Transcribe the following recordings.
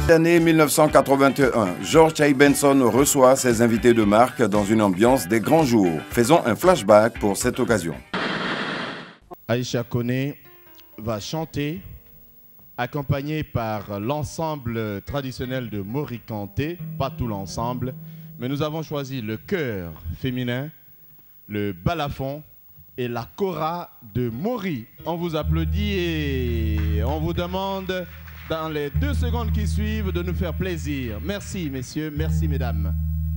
L'année 1981, George J. Benson reçoit ses invités de marque dans une ambiance des grands jours. Faisons un flashback pour cette occasion. Aïcha Koné va chanter, accompagnée par l'ensemble traditionnel de Mori Kanté, pas tout l'ensemble, mais nous avons choisi le chœur féminin, le balafon et la kora de Mori. On vous applaudit et on vous demande dans les 2 secondes qui suivent de nous faire plaisir. Merci messieurs, merci mesdames.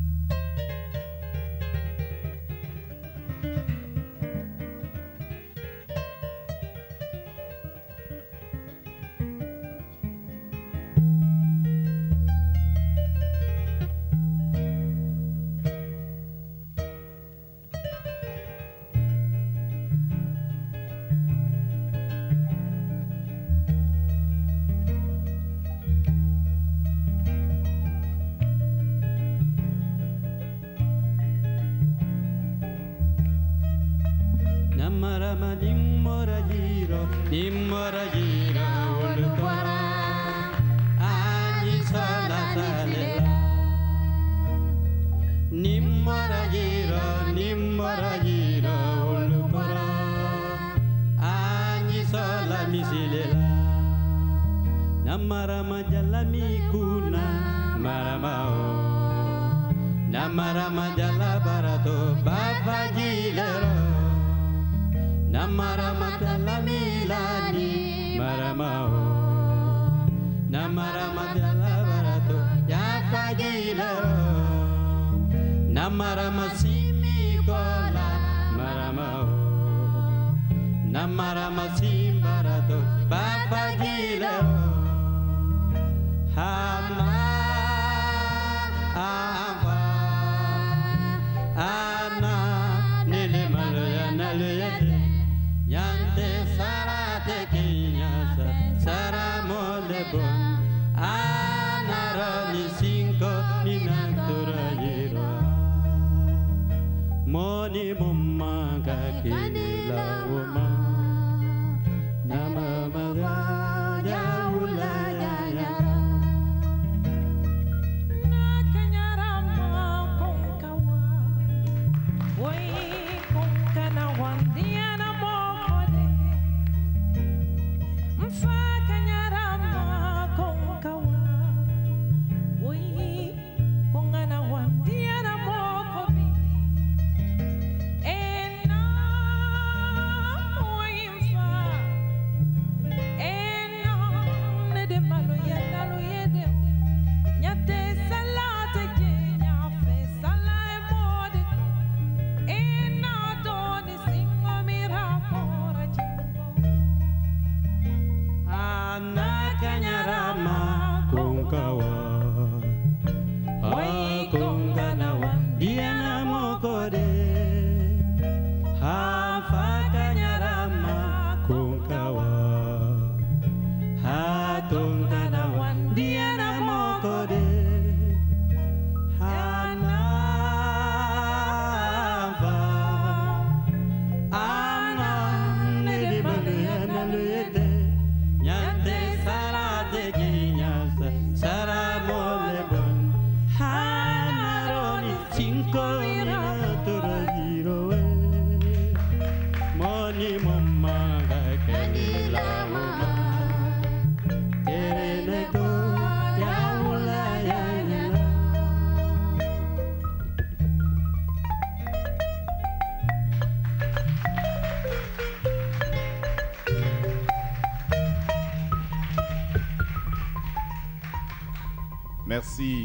Merci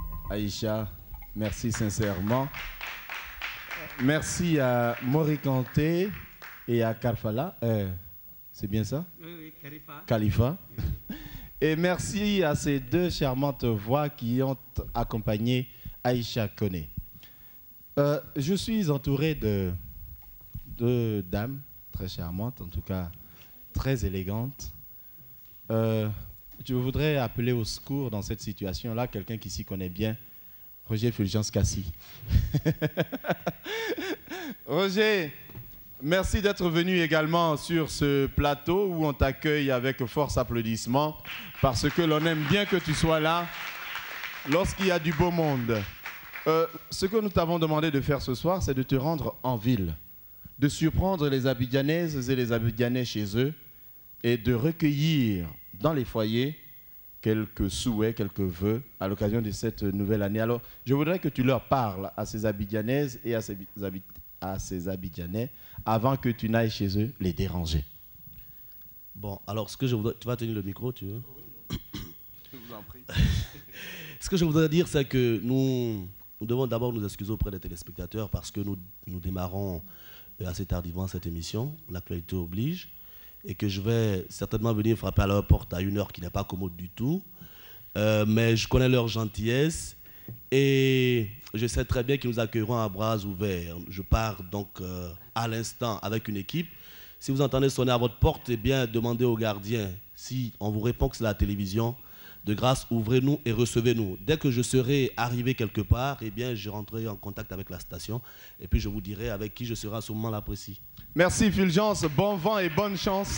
Aïcha, merci sincèrement. Merci à Mori Kanté et à Karfala, c'est bien ça? Oui, Khalifa. Khalifa. Et merci à ces 2 charmantes voix qui ont accompagné Aïcha Koné. Je suis entouré de 2 dames très charmantes, en tout cas très élégantes. Je voudrais appeler au secours dans cette situation-là quelqu'un qui s'y connaît bien, Roger Fulgence Cassi. Roger, Merci d'être venu également sur ce plateau où on t'accueille avec force applaudissements parce que l'on aime bien que tu sois là lorsqu'il y a du beau monde. Ce que nous t'avons demandé de faire ce soir, c'est de te rendre en ville, de surprendre les Abidjanaises et les Abidjanais chez eux et de recueillir dans les foyers quelques souhaits, quelques vœux à l'occasion de cette nouvelle année. Alors, je voudrais que tu leur parles à ces Abidjanaises et à ces Abidjanais avant que tu n'ailles chez eux les déranger. Bon, alors ce que je voudrais... Tu vas tenir le micro, tu veux? Oui. Je vous en prie. Ce que je voudrais dire, c'est que nous devons d'abord nous excuser auprès des téléspectateurs parce que nous démarrons assez tardivement cette émission, l'actualité oblige, et que je vais certainement venir frapper à leur porte à une heure qui n'est pas commode du tout. Mais je connais leur gentillesse et je sais très bien qu'ils nous accueilleront à bras ouverts. Je pars donc à l'instant avec une équipe. Si vous entendez sonner à votre porte, eh bien, demandez au gardien. Si on vous répond que c'est la télévision, de grâce, ouvrez-nous et recevez-nous. Dès que je serai arrivé quelque part, eh bien, je rentrerai en contact avec la station et puis je vous dirai avec qui je serai à ce moment-là précis. Merci Fulgence, bon vent et bonne chance.